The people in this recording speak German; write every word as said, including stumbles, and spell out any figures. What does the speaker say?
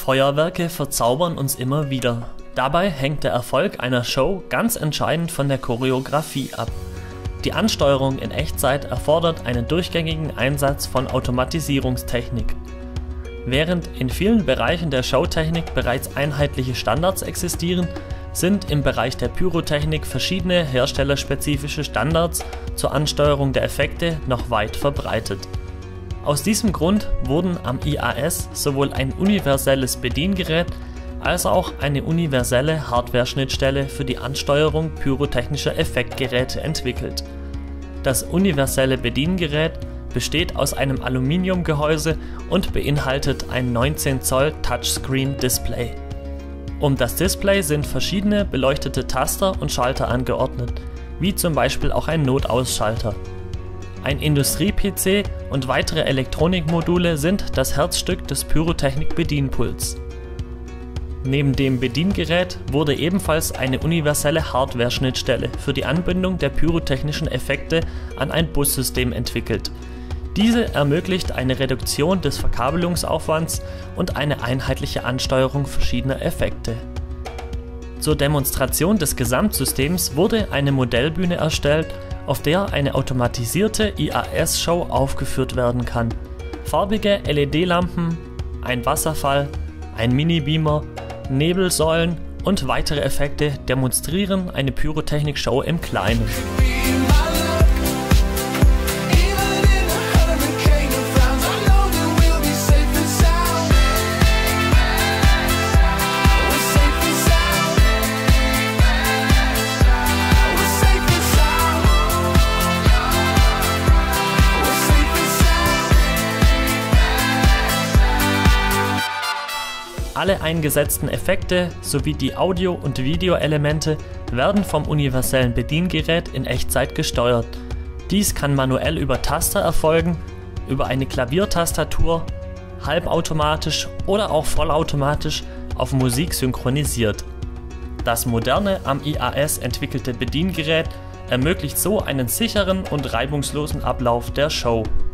Feuerwerke verzaubern uns immer wieder. Dabei hängt der Erfolg einer Show ganz entscheidend von der Choreografie ab. Die Ansteuerung in Echtzeit erfordert einen durchgängigen Einsatz von Automatisierungstechnik. Während in vielen Bereichen der Showtechnik bereits einheitliche Standards existieren, sind im Bereich der Pyrotechnik verschiedene herstellerspezifische Standards zur Ansteuerung der Effekte noch weit verbreitet. Aus diesem Grund wurden am I A S sowohl ein universelles Bediengerät als auch eine universelle Hardware-Schnittstelle für die Ansteuerung pyrotechnischer Effektgeräte entwickelt. Das universelle Bediengerät besteht aus einem Aluminiumgehäuse und beinhaltet ein neunzehn Zoll Touchscreen-Display. Um das Display sind verschiedene beleuchtete Taster und Schalter angeordnet, wie zum Beispiel auch ein Notausschalter. Ein Industrie-P C und weitere Elektronikmodule sind das Herzstück des Pyrotechnik-Bedienpuls. Neben dem Bediengerät wurde ebenfalls eine universelle Hardware-Schnittstelle für die Anbindung der pyrotechnischen Effekte an ein Bussystem entwickelt. Diese ermöglicht eine Reduktion des Verkabelungsaufwands und eine einheitliche Ansteuerung verschiedener Effekte. Zur Demonstration des Gesamtsystems wurde eine Modellbühne erstellt, auf der eine automatisierte I A S-Show aufgeführt werden kann. Farbige L E D-Lampen, ein Wasserfall, ein Mini-Beamer, Nebelsäulen und weitere Effekte demonstrieren eine Pyrotechnik-Show im Kleinen. Alle eingesetzten Effekte sowie die Audio- und Videoelemente werden vom universellen Bediengerät in Echtzeit gesteuert. Dies kann manuell über Taster erfolgen, über eine Klaviertastatur, halbautomatisch oder auch vollautomatisch auf Musik synchronisiert. Das moderne am I A S entwickelte Bediengerät ermöglicht so einen sicheren und reibungslosen Ablauf der Show.